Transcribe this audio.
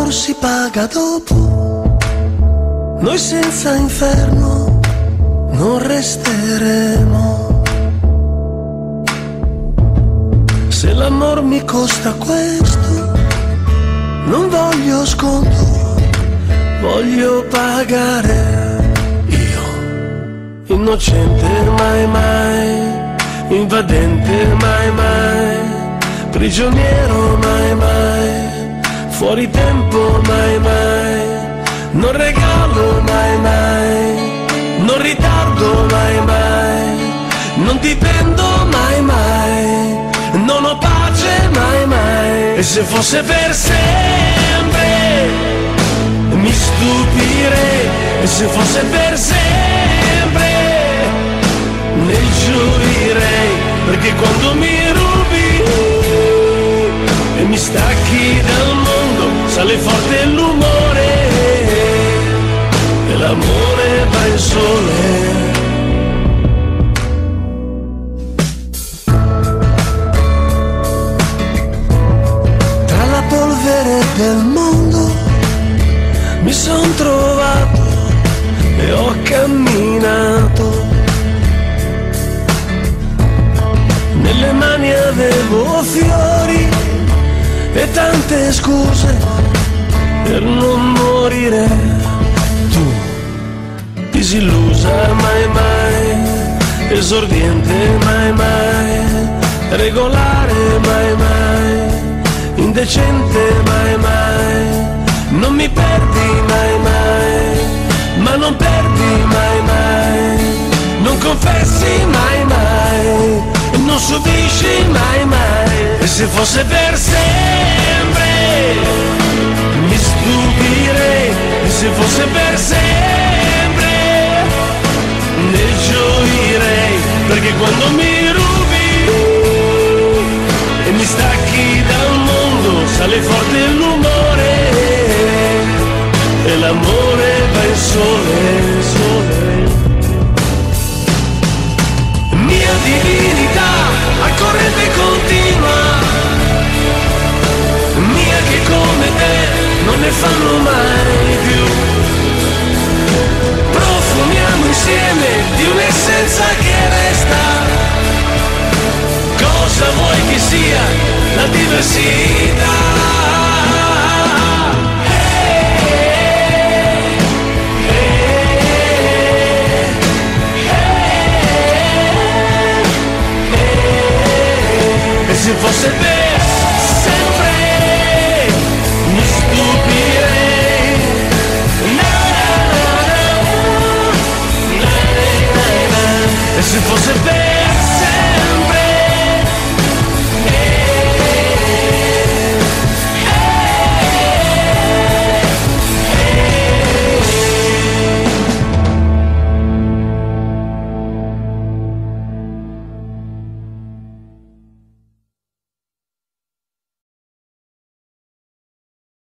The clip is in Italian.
l'amor si paga dopo, noi senza inferno non resteremo. Se l'amor mi costa questo, non voglio sconto, voglio pagare. Io, innocente mai mai, invadente mai mai, prigioniero mai mai, fuori tempo mai mai, non regalo mai mai, non ritardo mai mai, non dipendo mai mai, non ho pace mai mai. E se fosse per sempre mi stupirei, e se fosse per sempre ne gioirei, perché quando mi rubi e mi stacchi dal mondo sale forte l'umore e l'amore va in sole. Polvere del mondo mi son trovato e ho camminato, nelle mani avevo fiori e tante scuse per non morire. Tu, disillusa mai mai, esordiente mai mai, regolare mai mai, indecente mai mai, non mi perdi mai mai, ma non perdi mai mai, non confessi mai mai, non subisci mai mai. E se fosse per sempre mi stupirei, e se fosse per sempre ne gioirei, perché quando mi rubi e mi stacchi dal mondo sale forte l'umore e l'amore va in sole, sole. Mia divinità a corrente continua, mia che come te non ne fanno mai più.